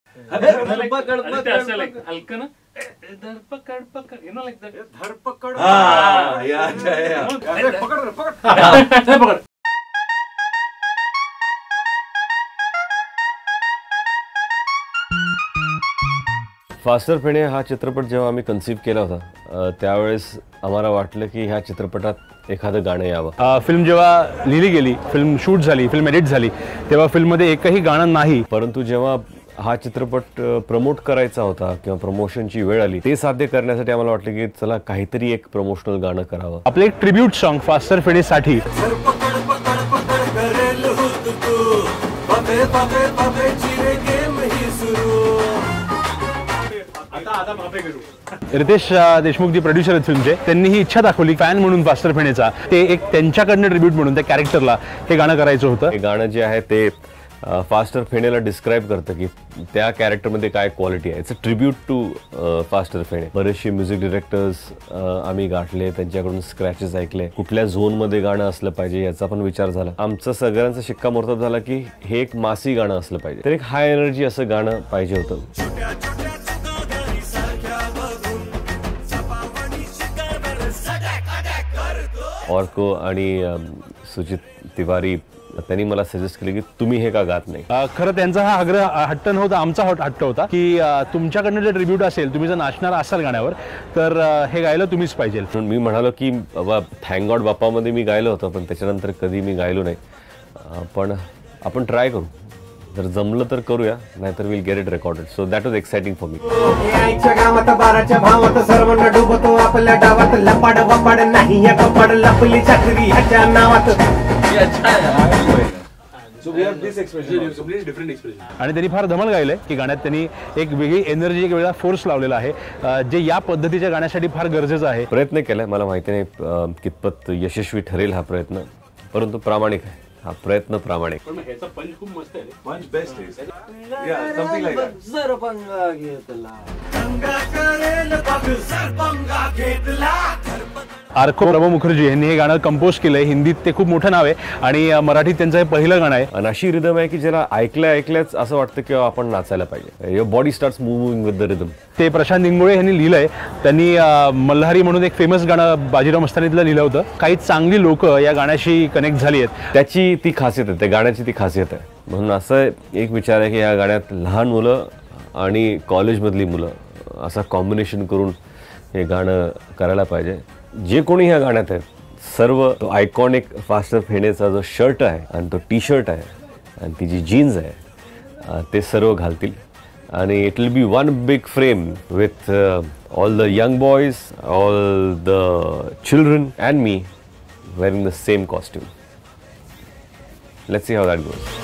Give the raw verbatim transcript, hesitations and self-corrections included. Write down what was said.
धरपकड हलकं ना धरपकड पकड यू नो लाईक दॅट धरपकड हा या या पकड पकड पकड. फास्टर फेणे हा चित्रपट जेव्हा आम्ही कन्सीव्ह केला होता त्यावेळेस आम्हाला वाटलं की ह्या चित्रपटात एखादं गाणं यावं. फिल्म जेव्हा लिहिली गेली, फिल्म शूट झाली, फिल्म एडिट झाली, तेव्हा फिल्ममध्ये एकही गाणं नाही. परंतु जेव्हा हा चित्रपट प्रमोट करायचा होता किंवा प्रमोशनची वेळ आली, ते साध्य करण्यासाठी आम्हाला वाटलं की चला काहीतरी एक प्रमोशनल गाणं करावं. आपलं एक ट्रिब्यूट सॉन्ग फास्टर फेणेसाठी. रितेश देशमुख जी प्रोड्युसर आहेत फिल्मचे, त्यांनी ही इच्छा दाखवली फॅन म्हणून फास्टर फेणेचा, ते एक त्यांच्याकडनं ट्रिब्यूट म्हणून त्या कॅरेक्टरला हे गाणं करायचं होतं. हे गाणं जे आहे ते फास्टर फेणेला डिस्क्राईब करतं की त्या कॅरेक्टरमध्ये काय क्वालिटी आहे. It's a tribute to Faster Phene. बरेचसे म्युझिक डिरेक्टर्स आम्ही गाठले, त्यांच्याकडून स्क्रॅचेस ऐकले, कुठल्या झोनमध्ये गाणं असलं पाहिजे याचा पण विचार झाला. आमचं सगळ्यांचा शिक्कामोर्तब झाला की हे एक मासी गाणं असलं पाहिजे, तर एक हाय एनर्जी असं गाणं पाहिजे होतं. ऑर्को आणि सुजित तिवारी त्यांनी मला सजेस्ट केले की तुम्ही हे का गात नाही. खरं त्यांचा हा आग्रह हट्ट नव्हता, आमचा हट्ट होता की तुमच्याकडनं जर ट्रिब्यूट असेल, तुम्ही जर नाचणार असाल गाण्यावर, तर हे गायलं तुम्हीच पाहिजे. मी म्हणालो की बाबा थँक गॉड बाप्पामध्ये मी गायलो होतं, पण त्याच्यानंतर कधी मी गायलो नाही. पण आपण ट्राय करू, जर जमलं तर करूया, नाहीतर will get it recorded. So that was exciting for me. आणि त्यांनी फार धमाल गायलंय की गाण्यात त्यांनी एक वेगळी एनर्जी, एक वेगळा फोर्स लावलेला आहे, जे या पद्धतीच्या गाण्यासाठी फार गरजेचं आहे. प्रयत्न केलाय, मला माहिती नाही कितपत यशस्वी ठरेल हा प्रयत्न, परंतु प्रामाणिक आहे हा प्रयत्न, प्रामाणिक. पण ह्याचा पंच खूप मस्त आहे. पंच बेस्ट आहे. या समथिंग लाईक दॅट. जर पंगा घेतला आर्को प्रभू मुखर्जी यांनी हे गाणं कंपोज केलंय. हिंदीत ते खूप मोठं नाव आहे आणि मराठीत त्यांचं हे पहिलं गाणं आहे. आणि अशी रिदम आहे की ज्याला ऐकल्या ऐकल्याच असं वाटतं की आपण नाचायला पाहिजे. Your body starts moving with the rhythm. ते प्रशांत इंगोळे यांनी लिहिलंय. त्यांनी मल्हारी म्हणून एक फेमस गाणं बाजीराव मस्तानीतलं लिहिलं होतं. काही चांगली लोक या गाण्याशी कनेक्ट झाली आहेत, त्याची ती खासियत आहे, त्या गाण्याची ती खासियत आहे. म्हणून असं एक विचार आहे की या गाण्यात लहान मुलं आणि कॉलेजमधली मुलं असा कॉम्बिनेशन करून हे गाणं करायला पाहिजे. जे कोणी ह्या गाण्यात आहेत सर्व तो आयकॉनिक फास्टर फेणेचा जो शर्ट आहे आणि तो टी शर्ट आहे आणि ती जी जीन्स आहे ते सर्व घालतील आणि it will be one big frame with all the young boys, all the children and me wearing the same costume. Let's see how that goes.